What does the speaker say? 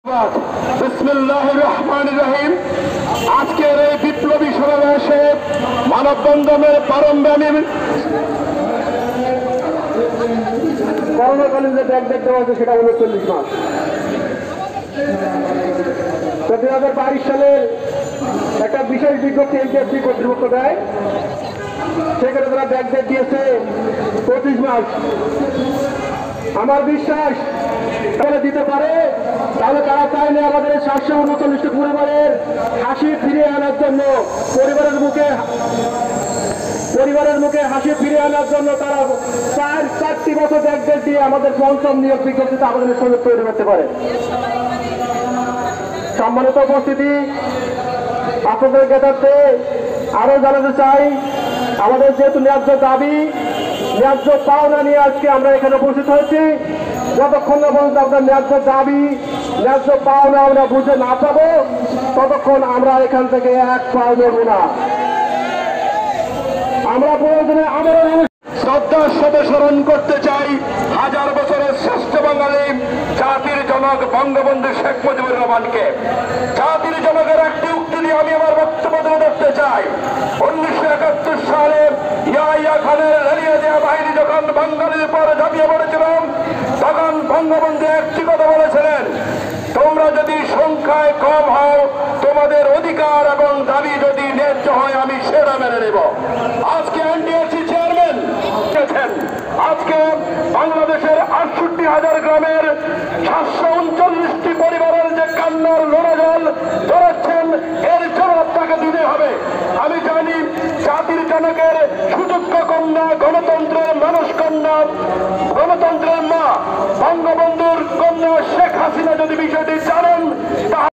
বিসমিল্লাহির রহমানির রহিম। আজকের এই বিপ্লবী সমাবেশে মানববন্ধনের প্রারম্ভে করোনাকালীন যে ব্যাকডেট দেওয়া হয়েছে সেটা 39 মাস। 2022 সালের একটা বিশেষ বিজ্ঞপ্তি এনটিএসসি কর্তৃপক্ষ দেয়, সেখানে তারা ব্যাকডেট দিয়েছে 25 মাস। আমার বিশ্বাস দিতে পারে, তাহলে তারা চাইলে আমাদের 739টি পরিবারের হাসি ফিরিয়ে আনার জন্য, পরিবারের মুখে হাসি ফিরিয়ে আনার জন্য তারা 4টি বছর ব্যাকডেট দিয়ে আমাদের পঞ্চম নিয়োগ বিজ্ঞপ্তিতে আমাদের সুযোগ তৈরি করতে পারে। সম্মানিত উপস্থিতি, আপনাদের জ্ঞাতার্থে আরো জানাতে চাই, আমাদের যেহেতু ন্যায্য দাবি, ন্যায্য পাওনা নিয়ে আজকে আমরা এখানে উপস্থিত হয়েছি। যতক্ষণ না পর্যন্ত আপনার ন্যায্য দাবি, ন্যায্য পাওনা আমরা বুঝে না পাবো, ততক্ষণ আমরা এখান থেকে এক পাও নেব না। আমরা প্রয়োজনে আমাদের শ্রদ্ধার সাথে স্মরণ করতে চাই হাজার বছরের শ্রেষ্ঠ বাঙালি জাতির জনক বঙ্গবন্ধু শেখ মুজিবুর রহমানকে। জাতির জনকের একটি উক্তি নিয়ে আমি আমার বক্তব্য তুলে ধরতে চাই। 1971 সালে ইয়াহিয়া খানের লেলিয়ে দেওয়া বাহিনী যখন বাঙালির উপর ঝাঁপিয়ে পড়েছিলাম, তখন বঙ্গবন্ধু একটি কথা বলেছিলেন, তোমরা যদি সংখ্যায় কম হও, তোমাদের অধিকার এবং দাবি যদি ন্যায্য হয়, আমি সেটা মেনে নেব। আজকে এনটিএসসি চেয়ারম্যান আজকে বাংলাদেশের 68,000 গ্রামের 739টি পরিবারের যে কান্নার লোনা জল ধরেছেন, এর জবাব তাকে দিতে হবে। আমি জানি জাতির জনকের সুযোগ্য কন্যা, গণতন্ত্রের মানুষ কন্যা, গণতন্ত্রের মা বঙ্গবন্ধুর কন্যা শেখ হাসিনা যদি বিষয়টি